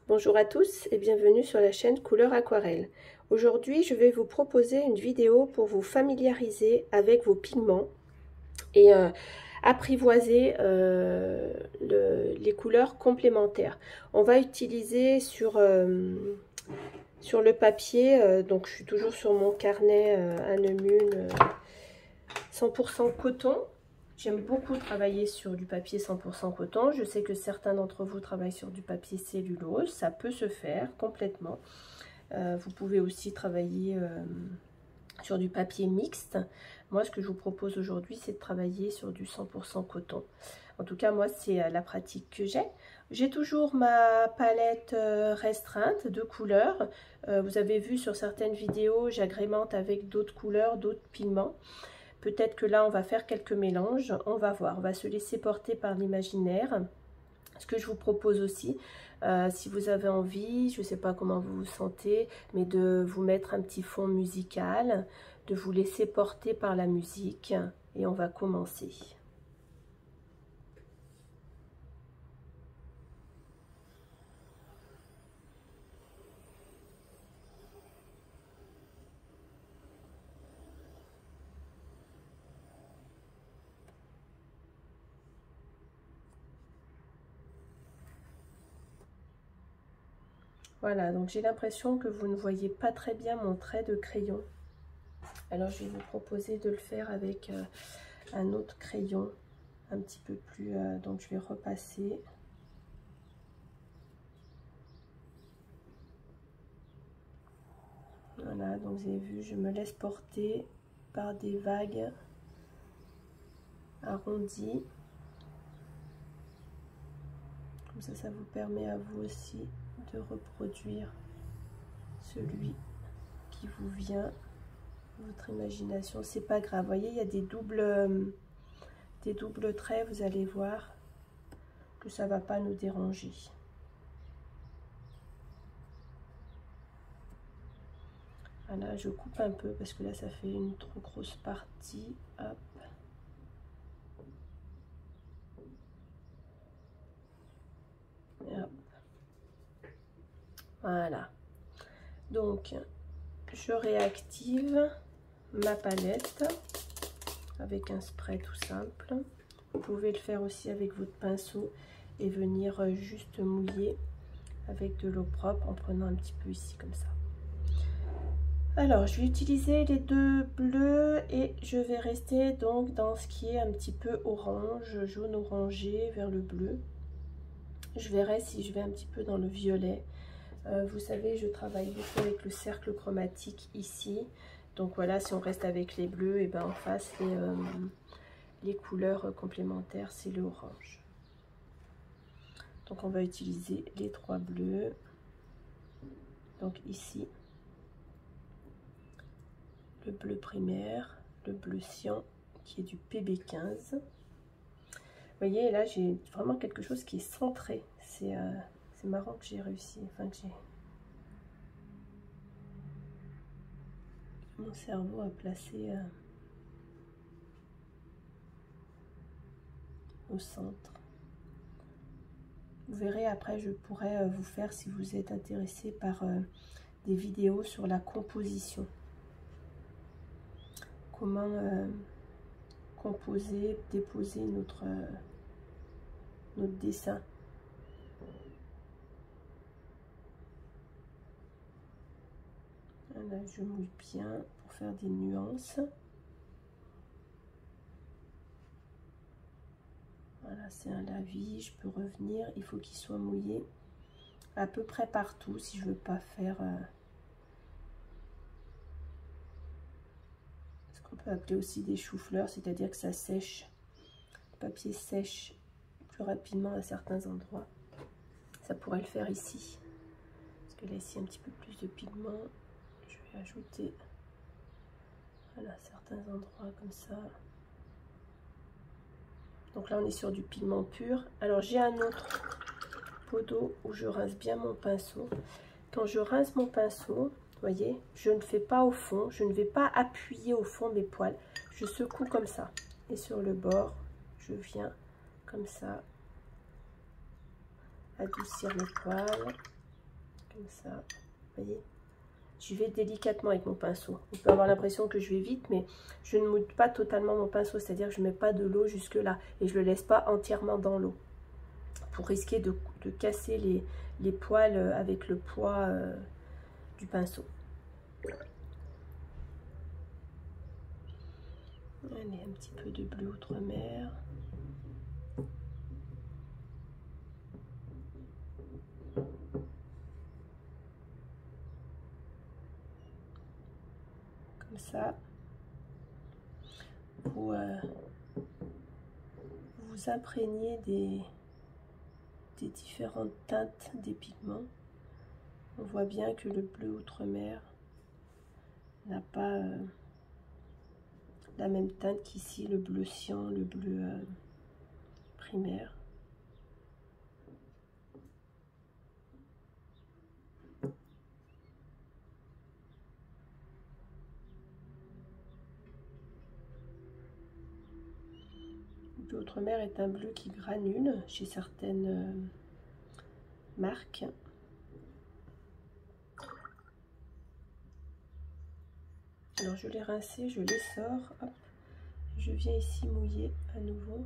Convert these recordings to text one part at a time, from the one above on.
Bonjour à tous et bienvenue sur la chaîne Couleur Aquarelle. Aujourd'hui, je vais vous proposer une vidéo pour vous familiariser avec vos pigments et apprivoiser les couleurs complémentaires. On va utiliser sur le papier, donc je suis toujours sur mon carnet Hahnemuhle 100% coton. J'aime beaucoup travailler sur du papier 100% coton. Je sais que certains d'entre vous travaillent sur du papier cellulose. Ça peut se faire complètement. Vous pouvez aussi travailler sur du papier mixte. Moi, ce que je vous propose aujourd'hui, c'est de travailler sur du 100% coton. En tout cas, moi, c'est la pratique que j'ai. J'ai toujours ma palette restreinte de couleurs. Vous avez vu sur certaines vidéos, j'agrémente avec d'autres couleurs, d'autres pigments. Peut-être que là, on va faire quelques mélanges. On va voir. On va se laisser porter par l'imaginaire. Ce que je vous propose aussi, si vous avez envie, je ne sais pas comment vous vous sentez, mais de vous mettre un petit fond musical, de vous laisser porter par la musique. Et on va commencer. Voilà, donc j'ai l'impression que vous ne voyez pas très bien mon trait de crayon. Alors je vais vous proposer de le faire avec un autre crayon, un petit peu plus, donc je vais repasser. Voilà, donc vous avez vu, je me laisse porter par des vagues arrondies. Comme ça vous permet à vous aussi de reproduire celui qui vous vient, votre imagination. C'est pas grave, vous voyez, il y a des doubles traits, vous allez voir que ça va pas nous déranger. Voilà, je coupe un peu parce que là ça fait une trop grosse partie. Hop. Et hop. Voilà. Donc je réactive ma palette avec un spray tout simple. Vous pouvez le faire aussi avec votre pinceau et venir juste mouiller avec de l'eau propre en prenant un petit peu ici comme ça. Alors, je vais utiliser les deux bleus et je vais rester donc dans ce qui est un petit peu orange, jaune orangé vers le bleu. Je verrai si je vais un petit peu dans le violet. Vous savez, je travaille beaucoup avec le cercle chromatique ici. Donc voilà, si on reste avec les bleus, et ben en face, les couleurs complémentaires, c'est le orange. Donc on va utiliser les trois bleus. Donc ici, le bleu primaire, le bleu cyan qui est du PB15. Vous voyez, là j'ai vraiment quelque chose qui est centré. C'est marrant que j'ai réussi, enfin que j'ai... Mon cerveau a placé au centre. Vous verrez après, je pourrais vous faire, si vous êtes intéressé par des vidéos sur la composition. Comment composer, déposer notre dessin. Là, je mouille bien pour faire des nuances. Voilà, c'est un lavis, je peux revenir. Il faut qu'il soit mouillé à peu près partout si je veux pas faire ce qu'on peut appeler aussi des choux-fleurs, c'est-à-dire que ça sèche. Le papier sèche plus rapidement à certains endroits. Ça pourrait le faire ici. Parce que là, ici, un petit peu plus de pigment. Je vais ajouter, voilà, certains endroits comme ça. Donc là, on est sur du pigment pur. Alors, j'ai un autre pot d'eau où je rince bien mon pinceau. Quand je rince mon pinceau, vous voyez, je ne fais pas au fond. Je ne vais pas appuyer au fond mes poils. Je secoue comme ça. Et sur le bord, je viens comme ça adoucir le poil. comme ça, vous voyez. Je vais délicatement avec mon pinceau. On peut avoir l'impression que je vais vite, mais je ne mouille pas totalement mon pinceau, c'est-à-dire que je ne mets pas de l'eau jusque là et je ne le laisse pas entièrement dans l'eau pour risquer de casser les poils avec le poids du pinceau. Allez, un petit peu de bleu outre-mer. Comme ça, vous vous imprégnez des différentes teintes des pigments. On voit bien que le bleu outre-mer n'a pas la même teinte qu'ici, le bleu cyan, le bleu primaire. Le bleu outre-mer est un bleu qui granule chez certaines marques. Alors je l'ai rincé, je les sors, hop, je viens ici mouiller à nouveau.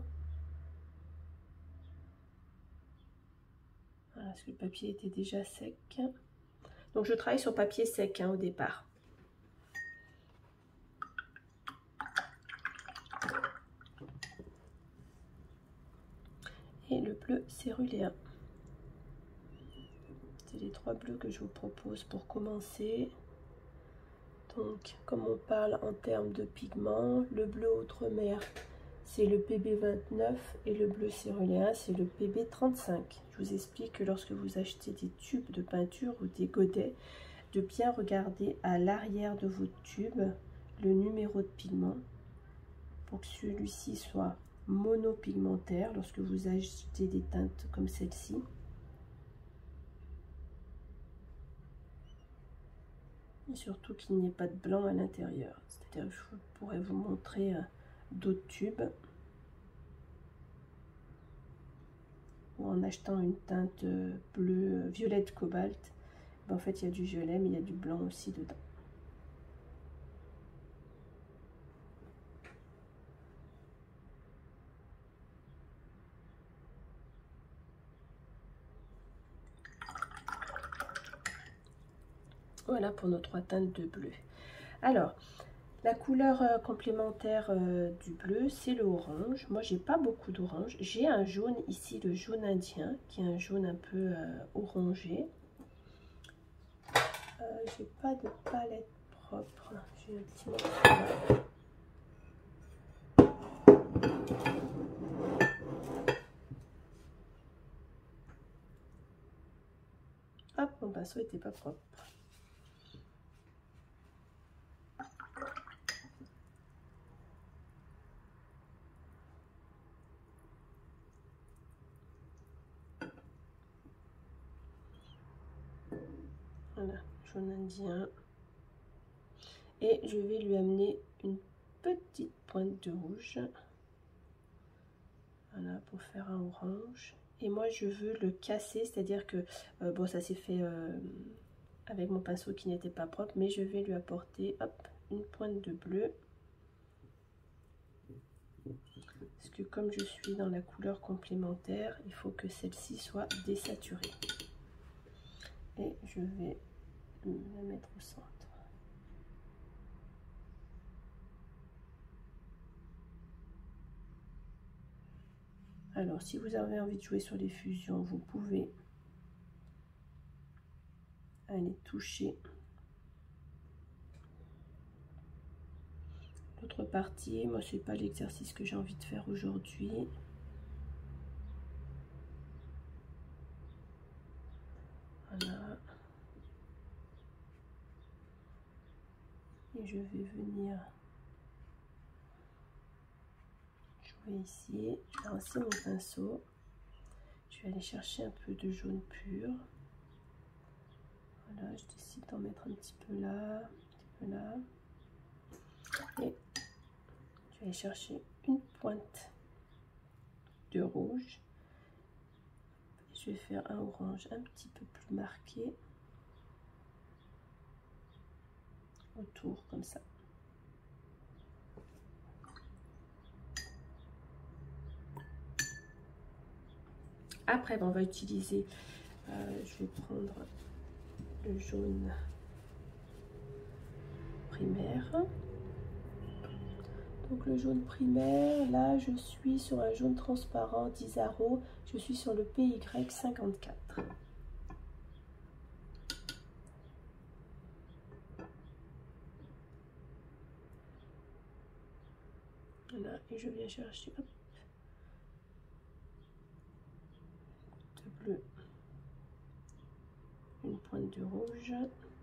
Voilà, parce que le papier était déjà sec. Donc je travaille sur papier sec au départ. Et le bleu céruléen. C'est les 3 bleus que je vous propose pour commencer. Donc, comme on parle en termes de pigments, le bleu outre-mer, c'est le PB29 et le bleu céruléen, c'est le PB35. Je vous explique que lorsque vous achetez des tubes de peinture ou des godets, de bien regarder à l'arrière de votre tube le numéro de pigment pour que celui-ci soit monopigmentaire lorsque vous achetez des teintes comme celle-ci. Et surtout qu'il n'y ait pas de blanc à l'intérieur. C'est-à-dire que je pourrais vous montrer d'autres tubes ou en achetant une teinte bleue, violette cobalt, ben en fait il y a du violet mais il y a du blanc aussi dedans. Voilà pour nos 3 teintes de bleu. Alors, la couleur complémentaire du bleu, c'est le orange. Moi, j'ai pas beaucoup d'orange. J'ai un jaune ici, le jaune indien, qui est un jaune un peu orangé. J'ai pas de palette propre. J'ai un petit morceau là. Hop, mon pinceau était pas propre. Voilà, jaune indien. Et je vais lui amener une petite pointe de rouge. Voilà, pour faire un orange. Et moi, je veux le casser, c'est-à-dire que, bon, ça s'est fait avec mon pinceau qui n'était pas propre, mais je vais lui apporter, hop, une pointe de bleu. Parce que comme je suis dans la couleur complémentaire, il faut que celle-ci soit désaturée. Et je vais la mettre au centre. Alors, si vous avez envie de jouer sur les fusions, vous pouvez aller toucher l'autre partie. Moi, c'est pas l'exercice que j'ai envie de faire aujourd'hui. Voilà. Et je vais venir jouer ici. Je vais rincer mon pinceau. Je vais aller chercher un peu de jaune pur. Voilà, je décide d'en mettre un petit peu là, un petit peu là. Et je vais aller chercher une pointe de rouge. Je vais faire un orange un petit peu plus marqué. autour comme ça. Après, on va utiliser, je vais prendre le jaune primaire. Donc le jaune primaire, là je suis sur un jaune transparent d'Isaro, je suis sur le PY54. Voilà, et je viens chercher hop, de bleu, une pointe de rouge.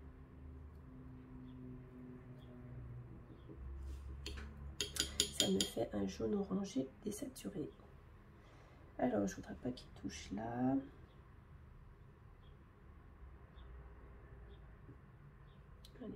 Ça me fait un jaune orangé désaturé. Alors, je voudrais pas qu'il touche là. Allez.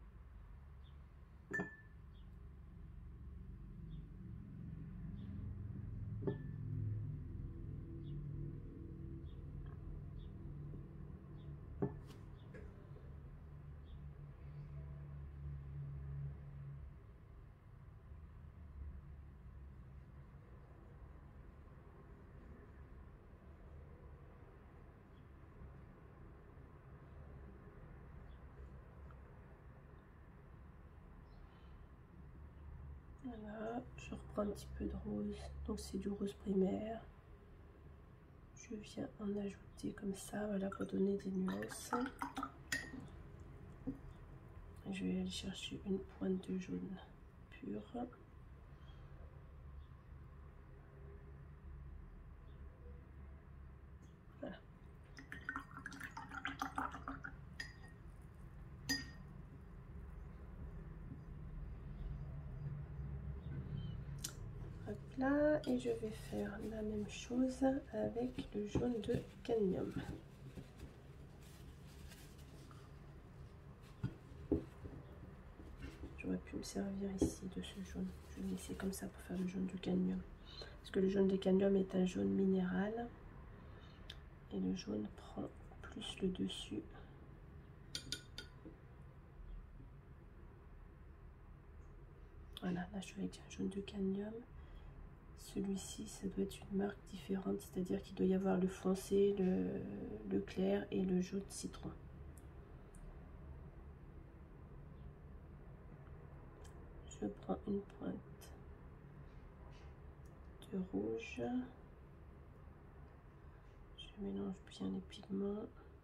Voilà, je reprends un petit peu de rose, donc c'est du rose primaire. Je viens en ajouter comme ça, voilà, pour donner des nuances. Je vais aller chercher une pointe de jaune pur. Voilà. Hop là, et je vais faire la même chose avec le jaune de cadmium. J'aurais pu me servir ici de ce jaune. Je vais laisser comme ça pour faire le jaune de cadmium. Parce que le jaune de cadmium est un jaune minéral. Et le jaune prend plus le dessus. Voilà, là je suis avec un jaune de cadmium. Celui-ci, ça doit être une marque différente. C'est-à-dire qu'il doit y avoir le foncé, le clair et le jaune citron. Je prends une pointe de rouge. Je mélange bien les pigments.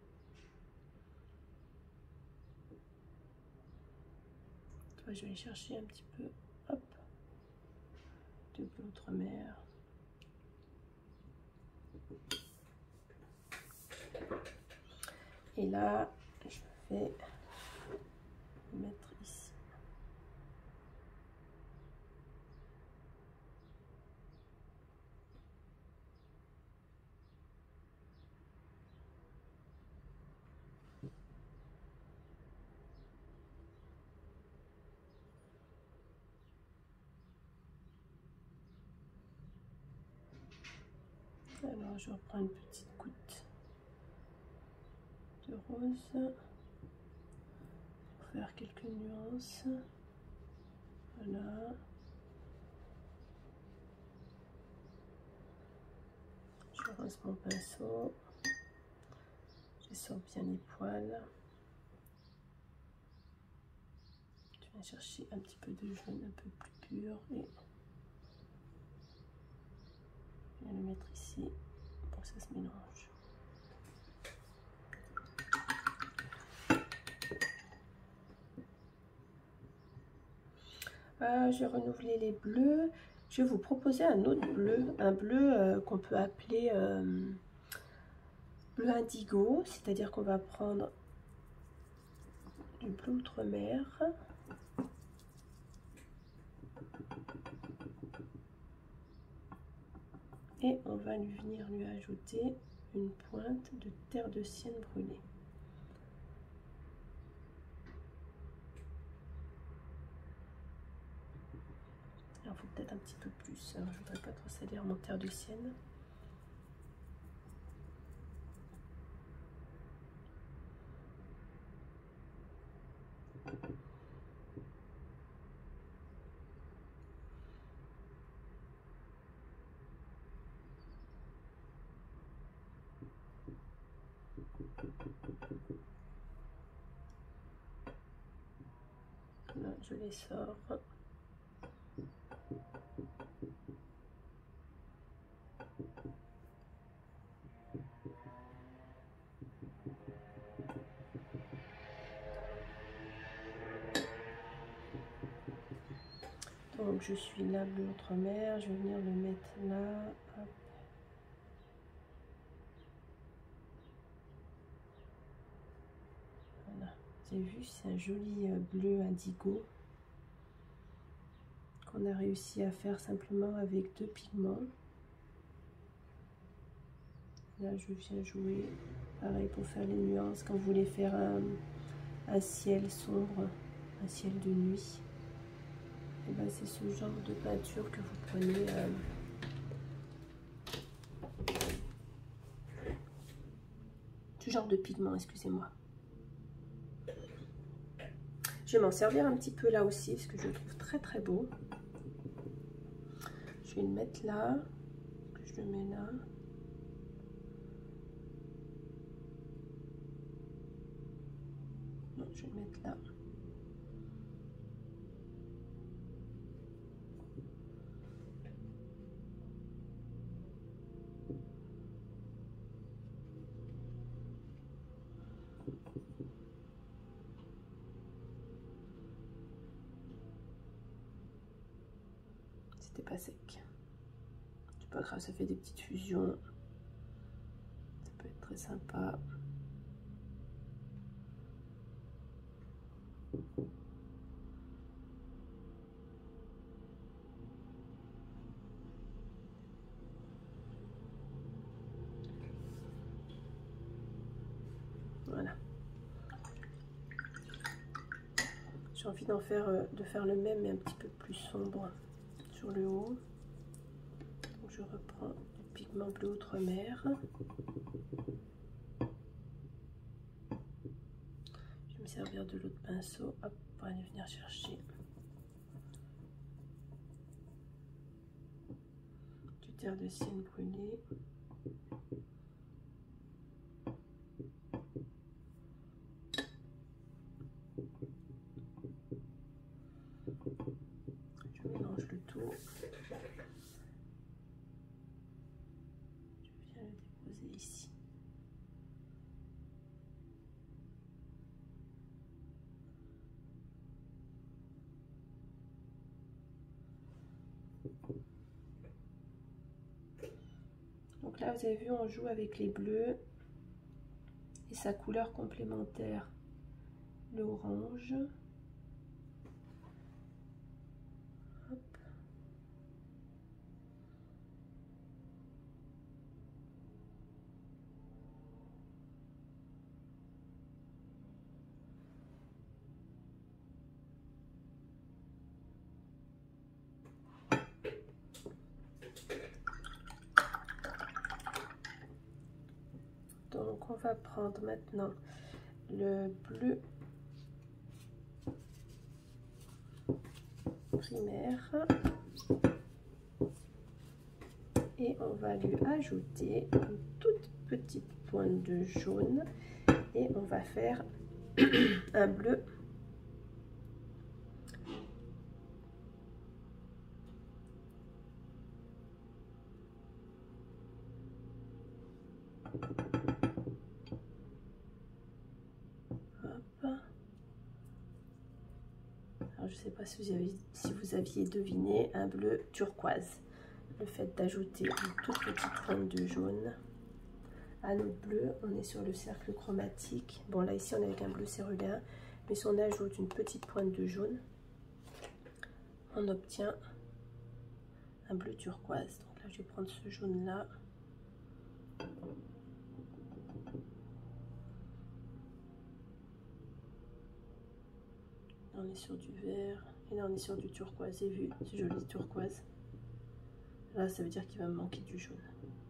Je vais aller chercher un petit peu, hop, de bleu outre-mer. Et là, je vais mettre ici. Alors, je reprends une petite goutte de rose pour faire quelques nuances. Voilà. Je rince mon pinceau. Je sors bien les poils. Je viens chercher un petit peu de jaune un peu plus pur et je viens le mettre ici pour que ça se mélange. J'ai renouvelé les bleus. Je vais vous proposer un autre bleu, un bleu qu'on peut appeler bleu indigo, c'est-à-dire qu'on va prendre du bleu outre-mer. Et on va venir lui ajouter une pointe de terre de sienne brûlée. Alors, il faut peut-être un petit peu plus. Alors, je voudrais pas trop salir mon terre de sienne. je les sors. Donc je suis là, bleu outre-mer, je vais venir le mettre là. Hop. Voilà, vous avez vu, c'est un joli bleu indigo qu'on a réussi à faire simplement avec 2 pigments. Là je viens jouer, pareil pour faire les nuances, quand vous voulez faire un ciel sombre, un ciel de nuit. Et ben c'est ce genre de peinture que vous prenez. Ce genre de pigment, excusez-moi. Je vais m'en servir un petit peu là aussi, parce que je le trouve très très beau. Je vais le mettre là, je le mets là. Non, je vais le mettre là. C'était pas sec. C'est pas grave, ça fait des petites fusions. Ça peut être très sympa. Voilà. J'ai envie de faire le même mais un petit peu plus sombre sur le haut. Donc je reprends du pigment bleu outre-mer. Je vais me servir de l'autre pinceau, hop, pour aller venir chercher du terre de sienne brûlée. Je mélange le tout. Je viens le déposer ici. Donc là, vous avez vu, on joue avec les bleus et sa couleur complémentaire, le orange. Hop. Donc on va prendre maintenant le bleu primaire et on va lui ajouter une toute petite pointe de jaune et on va faire un bleu Alors, je ne sais pas si vous aviez deviné, un bleu turquoise. Le fait d'ajouter une toute petite pointe de jaune à notre bleu, on est sur le cercle chromatique. Bon, là ici on est avec un bleu céruléen, mais si on ajoute une petite pointe de jaune, on obtient un bleu turquoise. Donc là je vais prendre ce jaune là. Là on est sur du vert et là on est sur du turquoise. Et vu, c'est joli turquoise. Là ça veut dire qu'il va me manquer du jaune.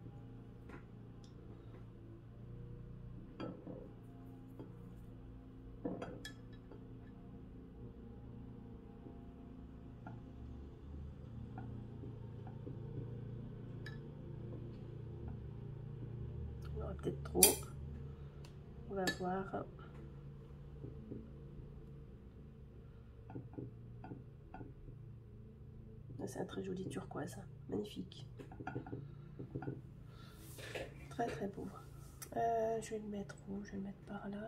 Il y aura peut-être trop. On va voir. C'est un très joli turquoise, magnifique. Très très beau. Je vais le mettre où? Je vais le mettre par là.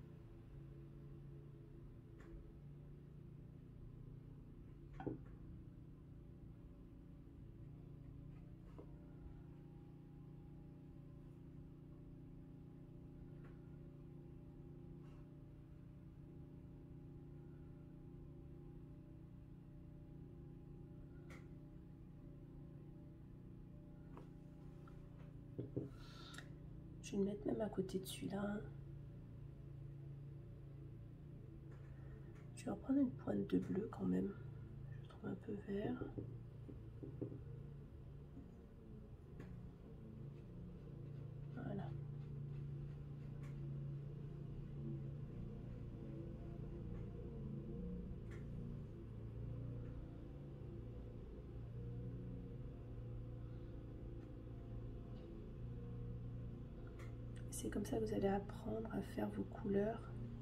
Je vais le mettre même à côté de celui-là. Je vais reprendre une pointe de bleu quand même. Je trouve un peu vert. Voilà. C'est comme ça que vous allez apprendre à faire vos couleurs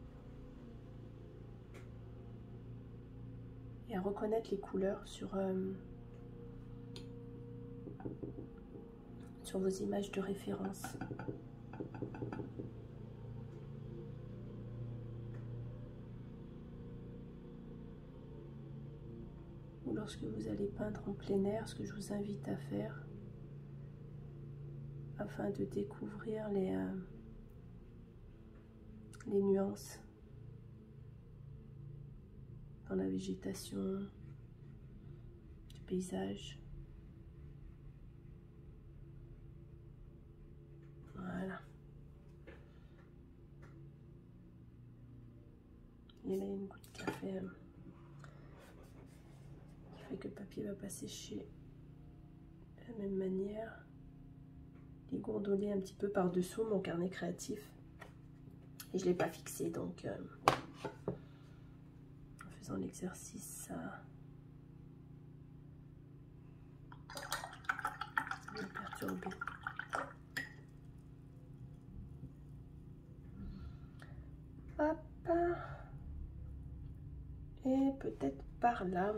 et à reconnaître les couleurs sur vos images de référence. Ou lorsque vous allez peindre en plein air, ce que je vous invite à faire afin de découvrir les nuances dans la végétation, du paysage. Voilà. Et là, il y a une goutte de café qui fait que le papier va pas sécher de la même manière. Les gondoler un petit peu par-dessous mon carnet créatif. Et je ne l'ai pas fixé, donc en faisant l'exercice, ça va me perturber. Hop. Et peut-être par là.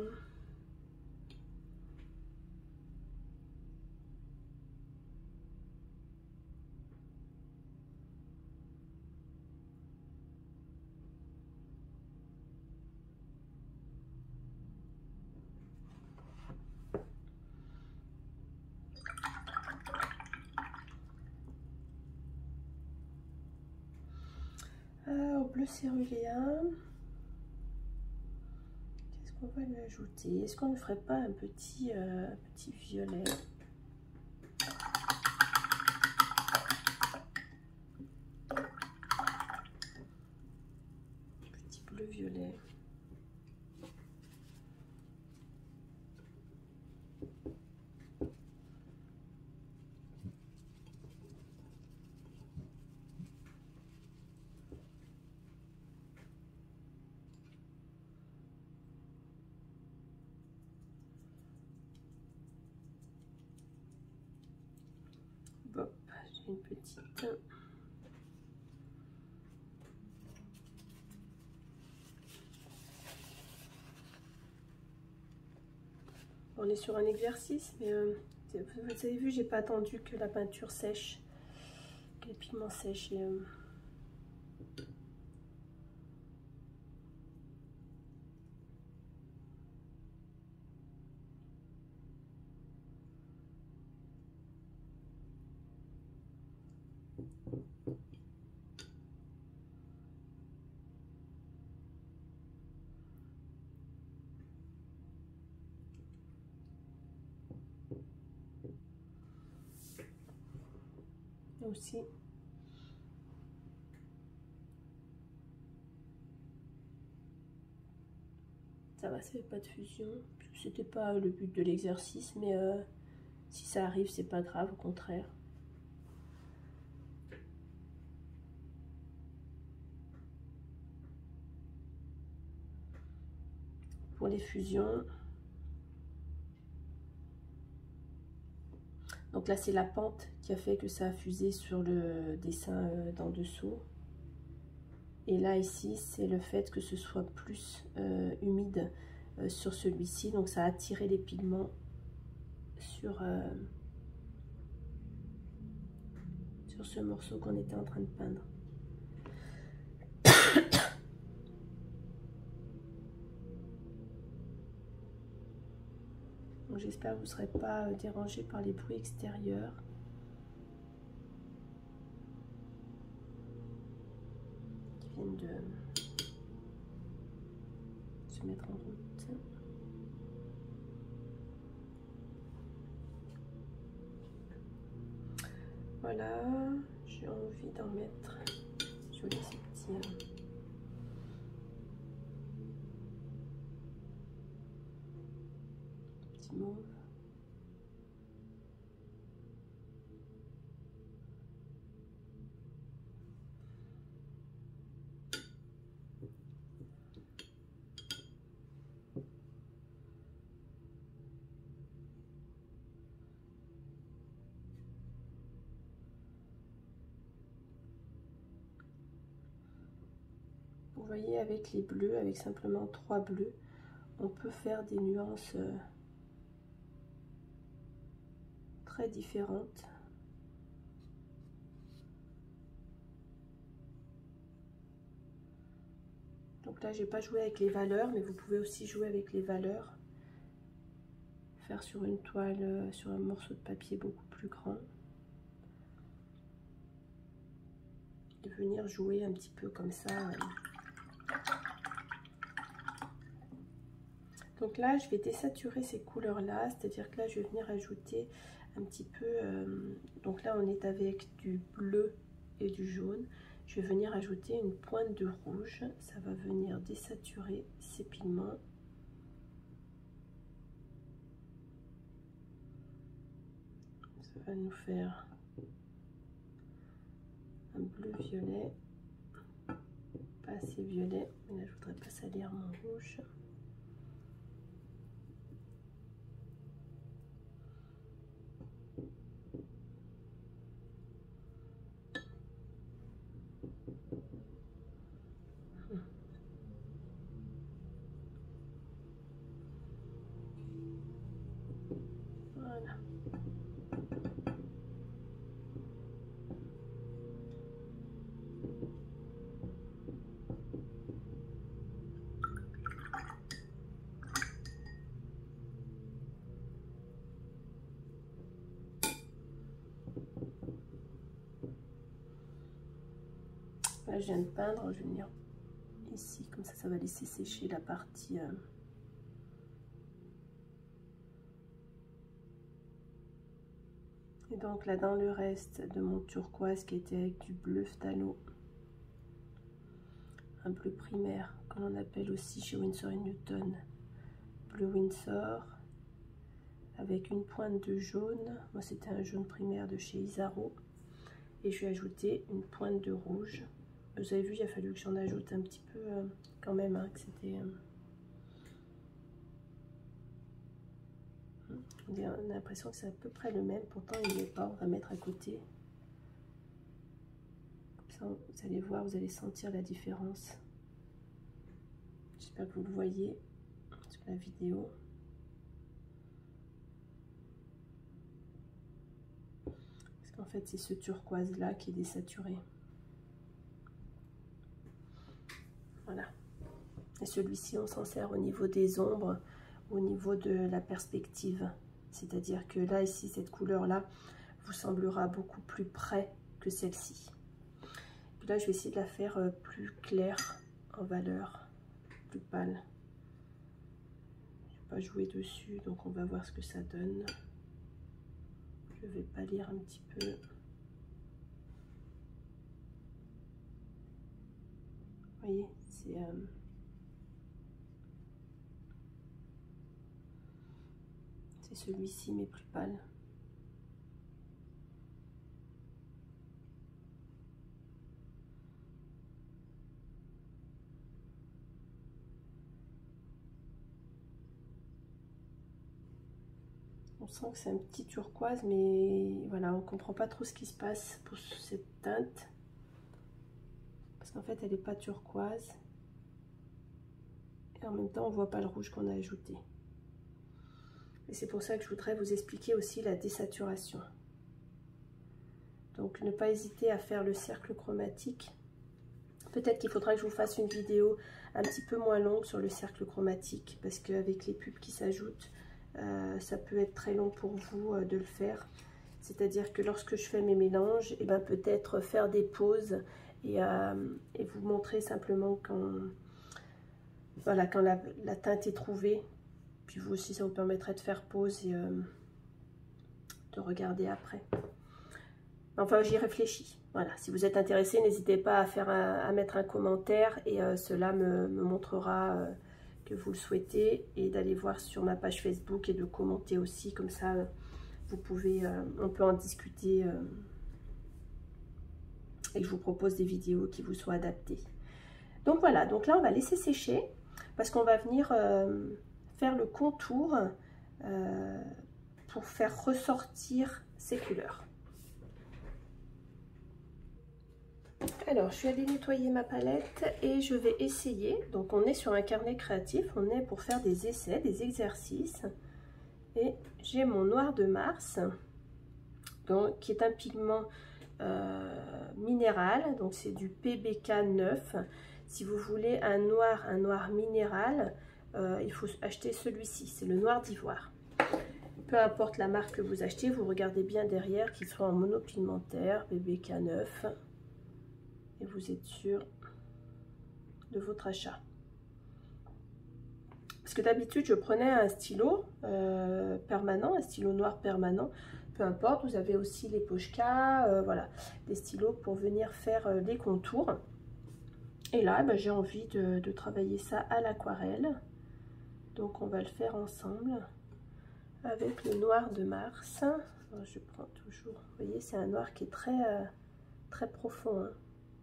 Au bleu céruléen, qu'est-ce qu'on va lui ajouter? Est-ce qu'on ne ferait pas un petit violet? Petit bleu violet. Hop, j'ai une petite. On est sur un exercice, mais vous avez vu, j'ai pas attendu que la peinture sèche, que les pigments sèchent. Et, aussi. Ça va, ça fait pas de fusion. C'était pas le but de l'exercice, mais si ça arrive, c'est pas grave, au contraire. Pour les fusions, donc là c'est la pente qui a fait que ça a fusé sur le dessin d'en dessous. Et là ici c'est le fait que ce soit plus humide sur celui-ci, donc ça a attiré les pigments sur ce morceau qu'on était en train de peindre. J'espère que vous ne serez pas dérangé par les bruits extérieurs. Qui viennent de se mettre en route. Voilà, j'ai envie d'en mettre sur les petits mauve. Vous voyez, avec les bleus, avec simplement 3 bleus, on peut faire des nuances très différentes. Donc là, j'ai pas joué avec les valeurs, mais vous pouvez aussi jouer avec les valeurs. Faire sur une toile, sur un morceau de papier beaucoup plus grand. Et venir jouer un petit peu comme ça. Donc là, je vais désaturer ces couleurs-là, c'est-à-dire que là, je vais venir ajouter un petit peu... donc là, on est avec du bleu et du jaune. Je vais venir ajouter une pointe de rouge. Ça va venir désaturer ces pigments. Ça va nous faire un bleu-violet. Pas assez violet, mais là, je voudrais pas salir mon rouge. Voilà. Là, je viens de peindre, je vais venir ici, comme ça va laisser sécher la partie... Et donc là, dans le reste de mon turquoise qui était avec du bleu phthalo, un bleu primaire, que l'on appelle aussi chez Winsor & Newton, bleu Winsor, avec une pointe de jaune. Moi, c'était un jaune primaire de chez Isaro. Et je vais ajouter une pointe de rouge. Vous avez vu, il a fallu que j'en ajoute un petit peu quand même, hein, que c'était... On a l'impression que c'est à peu près le même, pourtant il n'est pas, on va mettre à côté. Comme ça, vous allez voir, vous allez sentir la différence. J'espère que vous le voyez sur la vidéo. Parce qu'en fait, c'est ce turquoise-là qui est désaturé. Voilà. Et celui-ci, on s'en sert au niveau des ombres, au niveau de la perspective. C'est-à-dire que là, ici, cette couleur-là vous semblera beaucoup plus près que celle-ci. Puis là, je vais essayer de la faire plus claire en valeur, plus pâle. Je ne vais pas jouer dessus, donc on va voir ce que ça donne. Je vais pâlir un petit peu. Vous voyez, c'est... celui-ci, mais plus pâle. On sent que c'est un petit turquoise, mais voilà, on comprend pas trop ce qui se passe pour cette teinte. Parce qu'en fait, elle n'est pas turquoise. Et en même temps, on ne voit pas le rouge qu'on a ajouté. Et c'est pour ça que je voudrais vous expliquer aussi la désaturation. Donc, ne pas hésiter à faire le cercle chromatique. Peut-être qu'il faudra que je vous fasse une vidéo un petit peu moins longue sur le cercle chromatique, parce qu'avec les pubs qui s'ajoutent, ça peut être très long pour vous de le faire. C'est-à-dire que lorsque je fais mes mélanges, et ben peut-être faire des pauses et vous montrer simplement quand, voilà, quand la teinte est trouvée. Puis vous aussi, ça vous permettrait de faire pause et de regarder après. Enfin, j'y réfléchis. Voilà, si vous êtes intéressé, n'hésitez pas à mettre un commentaire et cela me montrera que vous le souhaitez, et d'aller voir sur ma page Facebook et de commenter aussi, comme ça vous pouvez, on peut en discuter et je vous propose des vidéos qui vous soient adaptées. Donc voilà, donc là on va laisser sécher parce qu'on va venir faire le contour pour faire ressortir ces couleurs. Alors, je suis allée nettoyer ma palette et je vais essayer. Donc, on est sur un carnet créatif, on est pour faire des essais, des exercices. Et j'ai mon noir de Mars, donc, qui est un pigment minéral. Donc, c'est du PBK 9. Si vous voulez un noir minéral, il faut acheter celui-ci. C'est le noir d'ivoire. Peu importe la marque que vous achetez, vous regardez bien derrière qu'il soit en monopigmentaire, PBK 9. Et vous êtes sûr de votre achat. Parce que d'habitude, je prenais un stylo permanent, un stylo noir permanent. Peu importe, vous avez aussi les Pochka, voilà, des stylos pour venir faire les contours. Et là, ben, j'ai envie de travailler ça à l'aquarelle. Donc, on va le faire ensemble avec le noir de Mars. Alors, je prends toujours, vous voyez, c'est un noir qui est très profond, hein.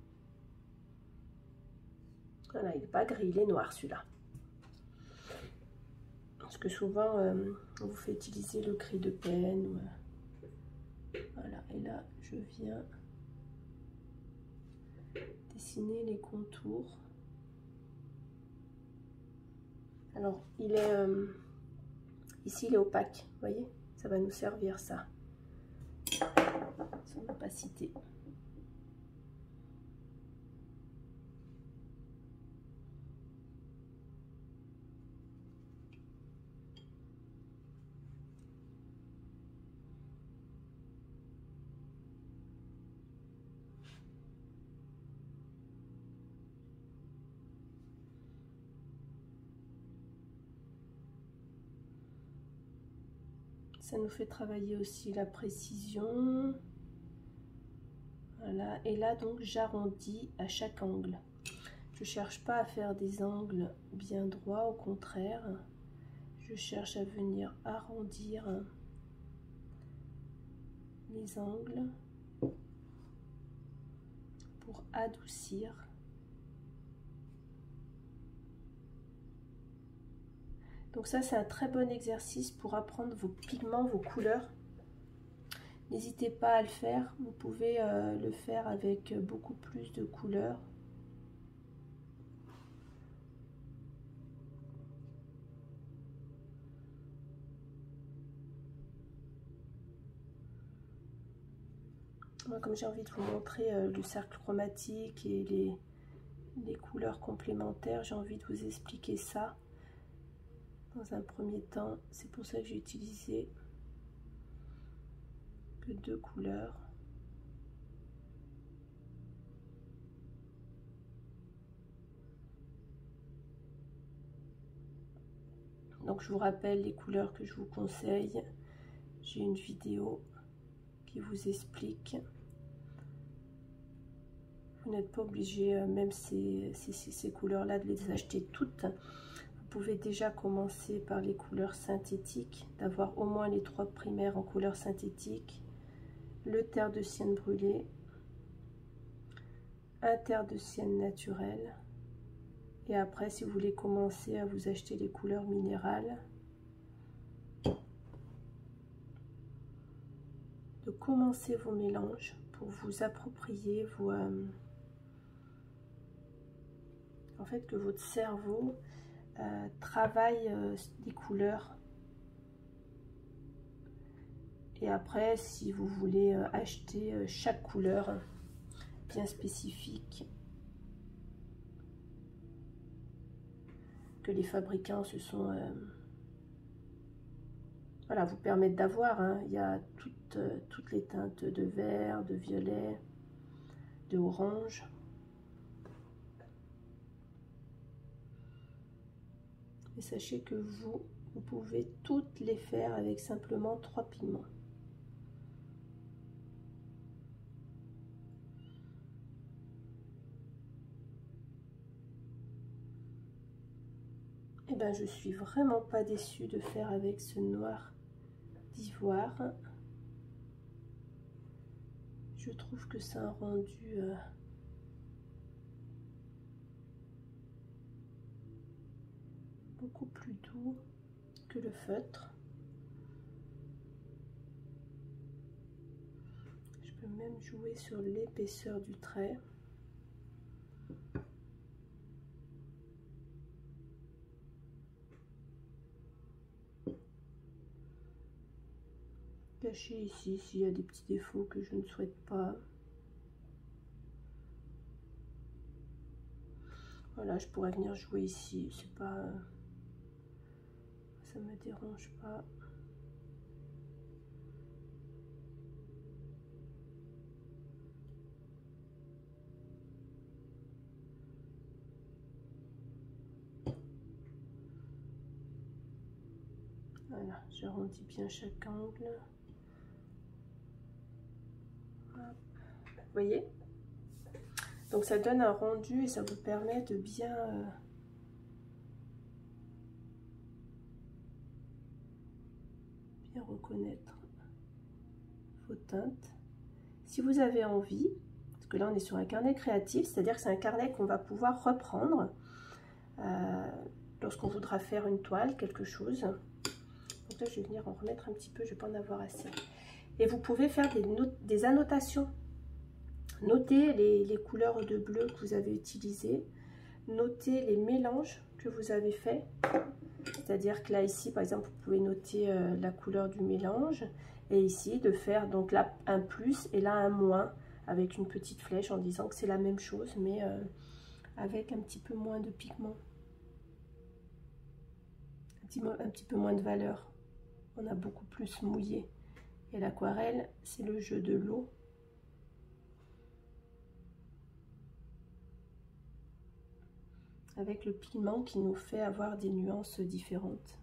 Voilà, il n'est pas gris, il est noir celui-là. Parce que souvent, on vous fait utiliser le gris de peine. Voilà, et là, je viens dessiner les contours. Alors, il est ici, il est opaque, vous voyez, ça va nous servir ça. Son opacité. Ça nous fait travailler aussi la précision. Voilà, et là donc j'arrondis à chaque angle. Je cherche pas à faire des angles bien droits, au contraire. Je cherche à venir arrondir les angles pour adoucir. Donc ça, c'est un très bon exercice pour apprendre vos pigments, vos couleurs. N'hésitez pas à le faire. Vous pouvez le faire avec beaucoup plus de couleurs. Moi, comme j'ai envie de vous montrer le cercle chromatique et les couleurs complémentaires, j'ai envie de vous expliquer ça. Dans un premier temps, c'est pour ça que j'ai utilisé que 2 couleurs. Donc je vous rappelle les couleurs que je vous conseille. J'ai une vidéo qui vous explique. Vous n'êtes pas obligé, même ces couleurs-là, de les acheter toutes. Vous pouvez déjà commencer par les couleurs synthétiques, d'avoir au moins les 3 primaires en couleurs synthétiques, le terre de sienne brûlé, un terre de sienne naturel, et après si vous voulez commencer à vous acheter les couleurs minérales, de commencer vos mélanges pour vous approprier en fait, que votre cerveau travaille des couleurs. Et après, si vous voulez acheter chaque couleur bien spécifique que les fabricants se sont voilà, vous permettent d'avoir, hein. Il y a toutes les teintes de vert, de violet, de orange. Et sachez que vous pouvez toutes les faire avec simplement 3 pigments. Et ben, je suis vraiment pas déçue de faire avec ce noir d'ivoire. Je trouve que c'est un rendu beaucoup plus doux que le feutre. Je peux même jouer sur l'épaisseur du trait. Cacher ici s'il y a des petits défauts que je ne souhaite pas. Voilà, je pourrais venir jouer ici, c'est pas, ça me dérange pas. Voilà, j'arrondis bien chaque angle. Hop. Vous voyez? Donc ça donne un rendu et ça vous permet de bien reconnaître vos teintes. Si vous avez envie, parce que là on est sur un carnet créatif, c'est-à-dire que c'est un carnet qu'on va pouvoir reprendre lorsqu'on voudra faire une toile, quelque chose. Donc là je vais venir en remettre un petit peu, je ne vais pas en avoir assez. Et vous pouvez faire des annotations. Notez les couleurs de bleu que vous avez utilisées. Notez les mélanges que vous avez faits. C'est-à-dire que là, ici, par exemple, vous pouvez noter la couleur du mélange. Et ici, de faire donc là un plus et là un moins avec une petite flèche en disant que c'est la même chose, mais avec un petit peu moins de pigment. Un petit peu moins de valeur. On a beaucoup plus mouillé. Et l'aquarelle, c'est le jeu de l'eau. Avec le pigment qui nous fait avoir des nuances différentes.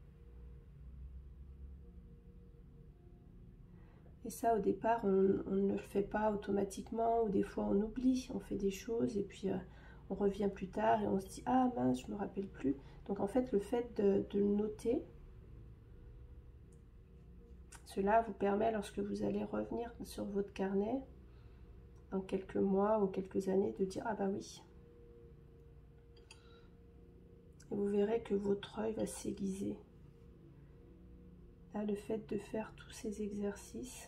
Et ça, au départ, on ne le fait pas automatiquement, ou des fois on oublie, on fait des choses et puis on revient plus tard et on se dit « Ah mince, je me rappelle plus ». Donc en fait, le fait de le noter, cela vous permet, lorsque vous allez revenir sur votre carnet, dans quelques mois ou quelques années, de dire « Ah bah oui ». Et vous verrez que votre œil va s'aiguiser. Là, le fait de faire tous ces exercices,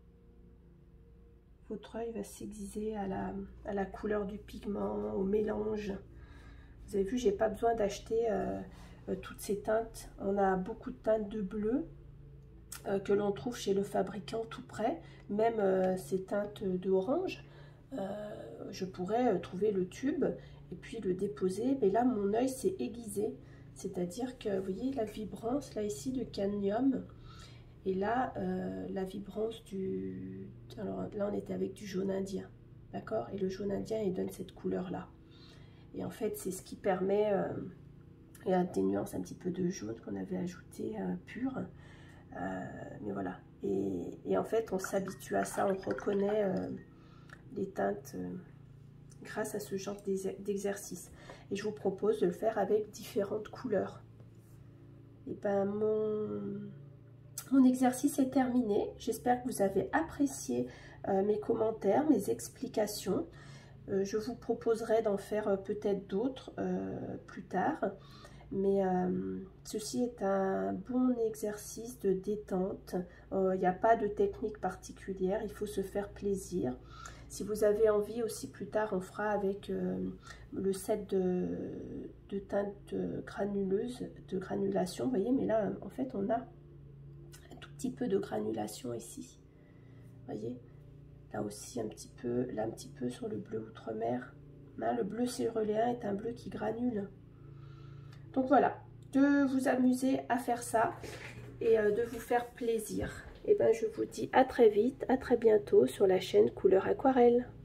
votre œil va s'aiguiser à la couleur du pigment, au mélange. Vous avez vu, j'ai pas besoin d'acheter toutes ces teintes. On a beaucoup de teintes de bleu que l'on trouve chez le fabricant tout près. Même ces teintes d'orange, je pourrais trouver le tube et puis le déposer, mais là mon œil s'est aiguisé, c'est-à-dire que vous voyez la vibrance là ici de cadmium, et là la vibrance du, alors là on était avec du jaune indien, d'accord, et le jaune indien il donne cette couleur là, et en fait c'est ce qui permet, il y a des nuances un petit peu de jaune qu'on avait ajouté pur, mais voilà, et en fait on s'habitue à ça, on reconnaît les teintes grâce à ce genre d'exercice. Et je vous propose de le faire avec différentes couleurs. Et ben mon exercice est terminé. J'espère que vous avez apprécié mes commentaires, mes explications. Je vous proposerai d'en faire peut-être d'autres plus tard. Mais ceci est un bon exercice de détente. Il n'y a pas de technique particulière, il faut se faire plaisir. Si vous avez envie aussi, plus tard, on fera avec le set de teinte granuleuse, de granulation, vous voyez, mais là, en fait, on a un tout petit peu de granulation ici, vous voyez, là aussi un petit peu, là un petit peu sur le bleu outre-mer. Hein, le bleu céruléen est un bleu qui granule. Donc voilà, de vous amuser à faire ça et de vous faire plaisir. Et ben je vous dis à très vite, à très bientôt sur la chaîne Couleur Aquarelle.